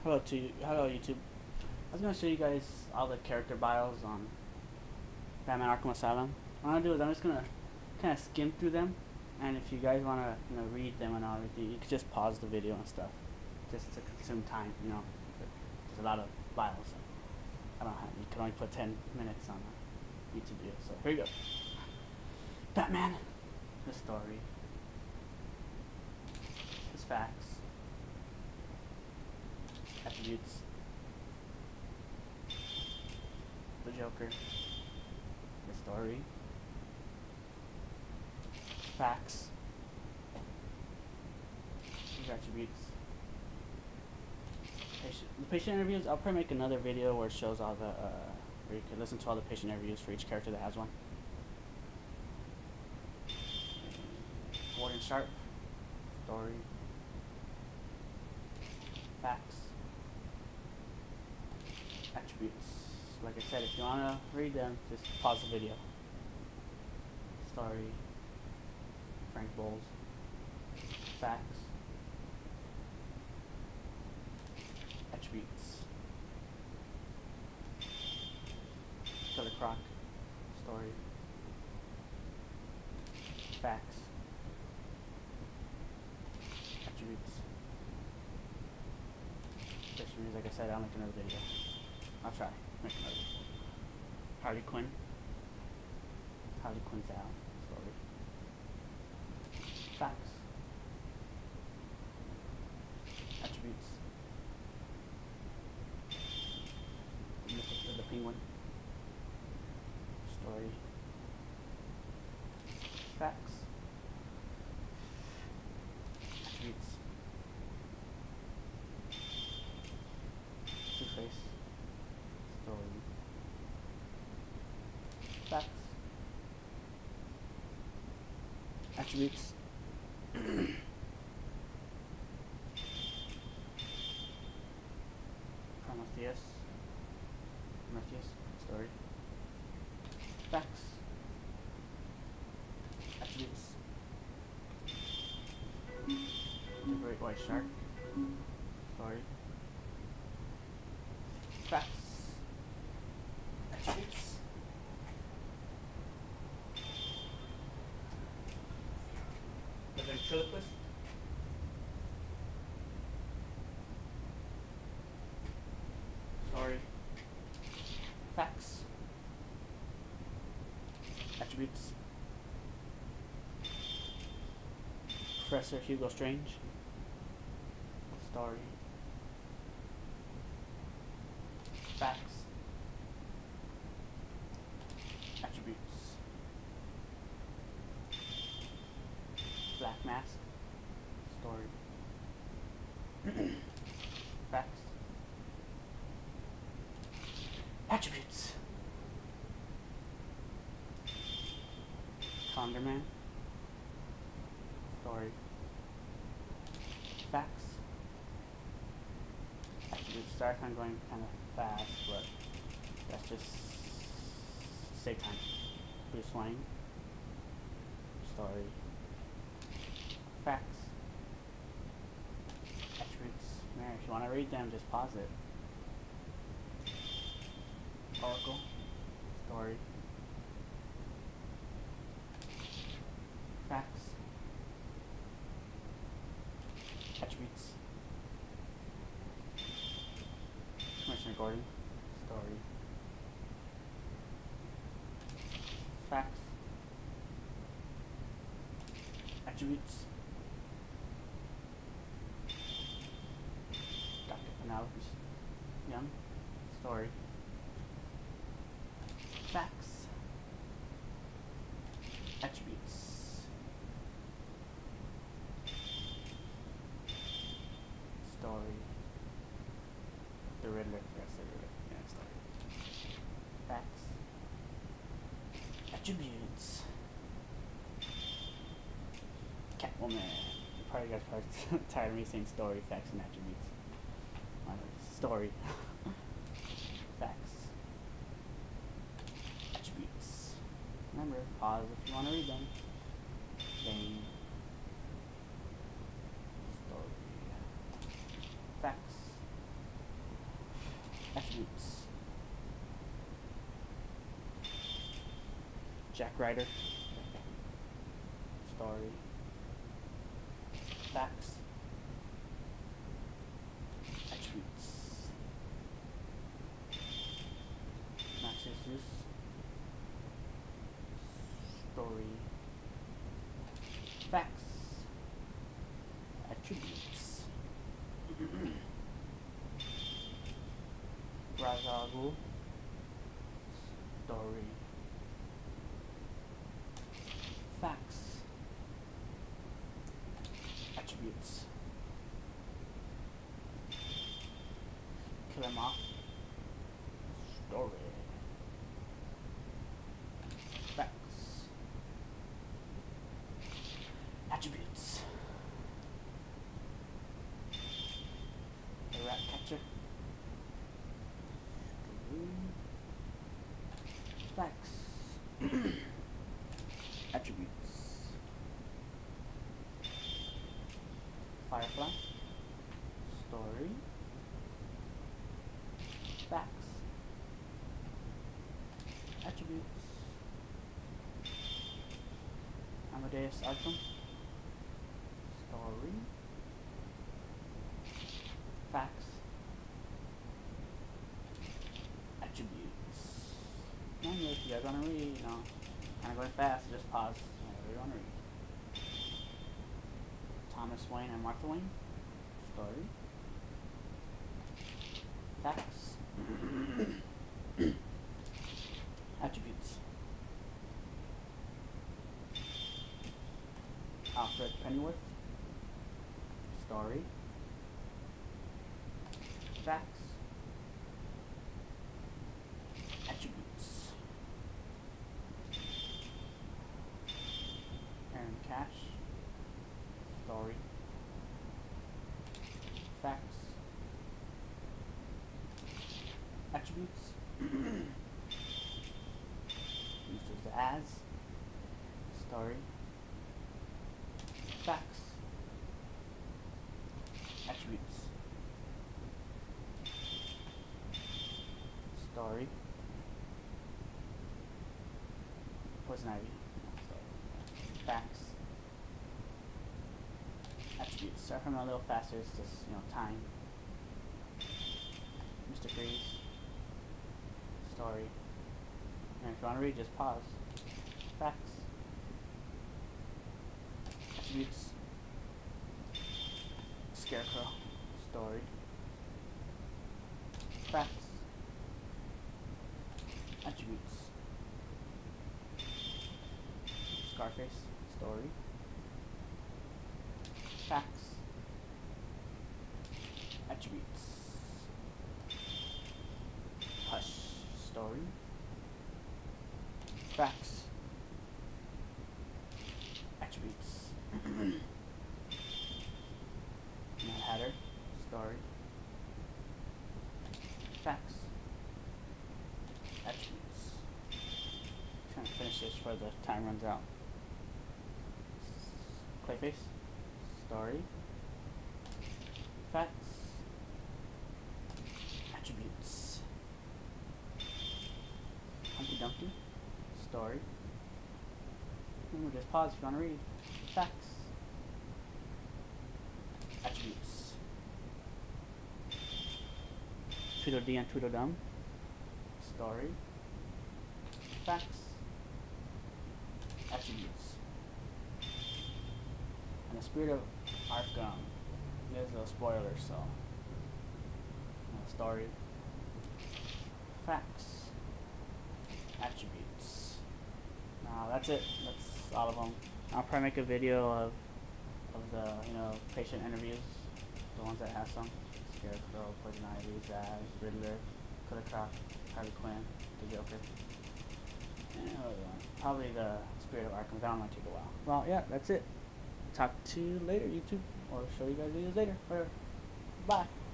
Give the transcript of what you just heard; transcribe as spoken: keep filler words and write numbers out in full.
Hello to you. Hello YouTube. I was gonna show you guys all the character bios on Batman Arkham Asylum. What I'm gonna do is I'm just gonna kind of skim through them, and if you guys wanna you know read them and all everything, you could just pause the video and stuff, just to consume time. You know, there's a lot of bios. So I don't have. You can only put ten minutes on a YouTube video. So here you go. Batman, the story, his facts, attributes, the Joker, the story, facts, his attributes, patient. The patient interviews, I'll probably make another video where it shows all the, uh, where you can listen to all the patient interviews for each character that has one. Warden Sharp, story, facts, attributes. Like I said, if you want to read them, just pause the video. Story, Frank Bowles, facts, attributes, Killer Croc, story, facts, attributes. Which means, like I said, I'll make another video. I'll try. Make another. Harley Quinn. Harley Quinn's out. Story. Facts. Attributes. The, the Penguin. Story. Facts. Attributes. Two-Face. Story. Facts. Attributes. Prometheus. Prometheus. Story. Facts. Attributes. The Great White Shark. Story. Facts. Attributes. The Ventriloquist. Story. Facts. Attributes. Professor Hugo Strange. Story. Facts. Attributes. Black Mask. Story. Facts. Attributes. Conderman. Story. Facts. Attributes. Sorry if I'm going kind of fast, but that's just save time. Bruce Wayne. Story. Facts. Attributes. Man, if you want to read them, just pause it. Oracle. Story. Facts. Attributes. Commissioner Gordon. Story. Facts. Attributes. Doctor Penelope Young. Story. Facts. Attributes. Story. The Riddler. Yes, the Riddler. Yeah, story. Facts. Attributes. Catwoman. You probably guys probably tired of me saying story, facts, and attributes. Uh, story. Facts. Attributes. Remember, pause if you want to read them. Bane. Story. Facts. Attributes. Jack Ryder. Story. Facts. Attributes. Maxis Zeus. Story. Facts. Attributes. Razagul. Story. Facts. Attributes. Kill him off. Story. Facts. Attributes. The rat catcher. Facts. Attributes. Firefly. Story. Facts. Attributes. Amadeus Arkham. Story. Facts. Attributes. And if you guys want to read, you know, kind of going fast, just pause whenever you want to read. Thomas Wayne and Martha Wayne. Story. Facts. Attributes. Alfred Pennyworth. Story. Facts. Attributes. Aaron Cash. Story. Facts. Attributes. Mister Zaz. Story. Facts. Attributes. Story. Poison Ivy. Story. Facts. Attributes. Start from a little faster, it's just, you know, time. Mister Freeze. Story. And if you want to read, just pause. Facts. Attributes. Scarecrow. Story. Facts. Attributes. Scarface. Story. Facts. Attributes. Hush. Story. Facts. Attributes. Mad Hatter. Story. Facts. Attributes. Trying to finish this before the time runs out. Clayface. Story. Facts. Attributes. Humpty Dumpty. Story. Remember, just pause if you want to read. Facts. Attributes. Tweedledee and Tweedledum. Story. Facts. Attributes. And the Spirit of Arkham. There's a spoiler, so. Uh, story. Facts. Attributes. Now that's it. That's all of them. I'll probably make a video of of the, you know, patient interviews, the ones that have some. Scarecrow, Poison Ivy, Zaz, Riddler, Killer Croc, Harley Quinn, the Joker. And another one. Probably the Spirit of Arkham. That one might take a while. Well, yeah, that's it. Talk to you later, YouTube, or show you guys videos later. Or bye.